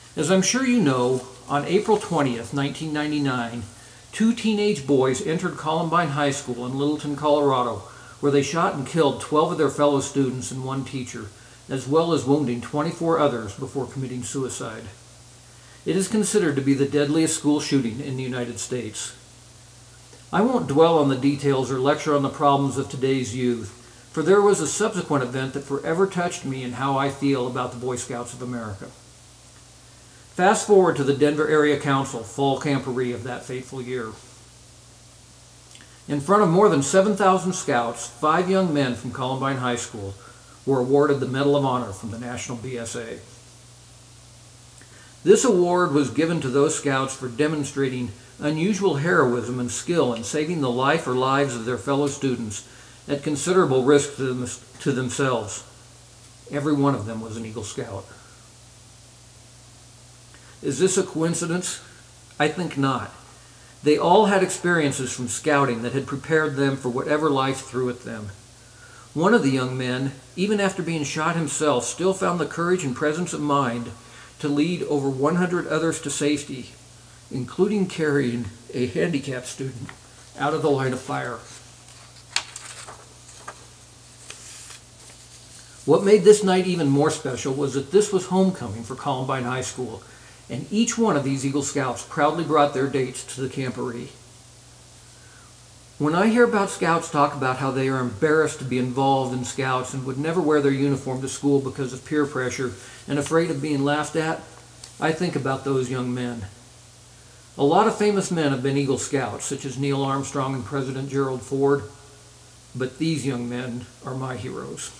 As I'm sure you know, on April 20th, 1999, two teenage boys entered Columbine High School in Littleton, Colorado, where they shot and killed 12 of their fellow students and one teacher, as well as wounding 24 others before committing suicide. It is considered to be the deadliest school shooting in the United States. I won't dwell on the details or lecture on the problems of today's youth, for there was a subsequent event that forever touched me in how I feel about the Boy Scouts of America. Fast forward to the Denver Area Council Fall Camporee of that fateful year. In front of more than 7,000 scouts, 5 young men from Columbine High School were awarded the Medal of Honor from the National BSA. This award was given to those scouts for demonstrating unusual heroism and skill in saving the life or lives of their fellow students at considerable risk to themselves. Every one of them was an Eagle Scout. Is this a coincidence? I think not. They all had experiences from scouting that had prepared them for whatever life threw at them. One of the young men, even after being shot himself, still found the courage and presence of mind to lead over 100 others to safety, including carrying a handicapped student out of the line of fire. What made this night even more special was that this was homecoming for Columbine High School, and each one of these Eagle Scouts proudly brought their dates to the camporee. When I hear about Scouts talk about how they are embarrassed to be involved in Scouts and would never wear their uniform to school because of peer pressure and afraid of being laughed at, I think about those young men. A lot of famous men have been Eagle Scouts, such as Neil Armstrong and President Gerald Ford, but these young men are my heroes.